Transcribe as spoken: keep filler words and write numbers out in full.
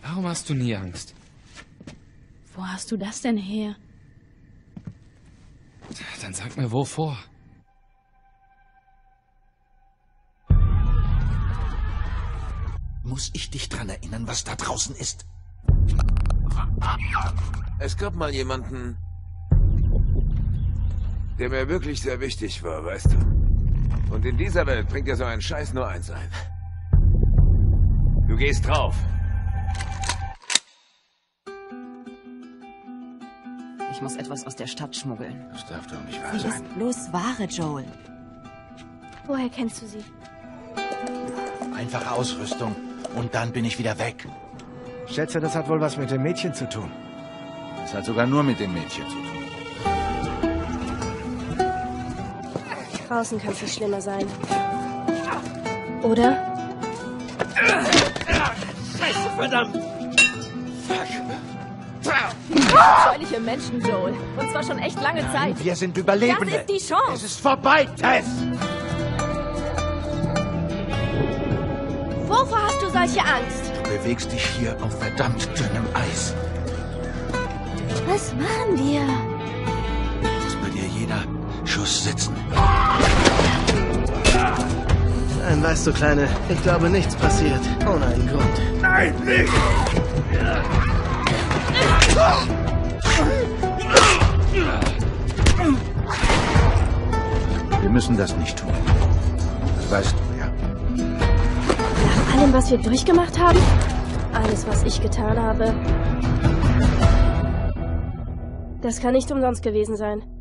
Warum hast du nie Angst? Wo hast du das denn her? Dann sag mir, wovor? Muss ich dich dran erinnern, was da draußen ist? Es gab mal jemanden, der mir wirklich sehr wichtig war, weißt du? Und in dieser Welt bringt dir so ein Scheiß nur eins ein. Du gehst drauf. Ich muss etwas aus der Stadt schmuggeln. Das darf doch nicht wahr Sie sein. ist bloß Ware, Joel. Woher kennst du sie? Einfache Ausrüstung. Und dann bin ich wieder weg. Schätze, das hat wohl was mit dem Mädchen zu tun. Das hat sogar nur mit dem Mädchen zu tun. Draußen kann es nicht schlimmer sein. Oder? Scheiße, verdammt! Scheuliche Menschen, Joel. Und zwar schon echt lange Zeit. Wir sind Überlebende. Das ist die Chance. Es ist vorbei, Tess! Wovor hast du solche Angst? Du bewegst dich hier auf verdammt dünnem Eis. Was machen wir? Muss bei dir jeder Schuss sitzen. Nein, weißt du, Kleine, ich glaube, nichts passiert. Ohne einen Grund. Nein, nicht! Wir müssen das nicht tun. Das weißt du, ja. Nach allem, was wir durchgemacht haben? Alles, was ich getan habe. Das kann nicht umsonst gewesen sein.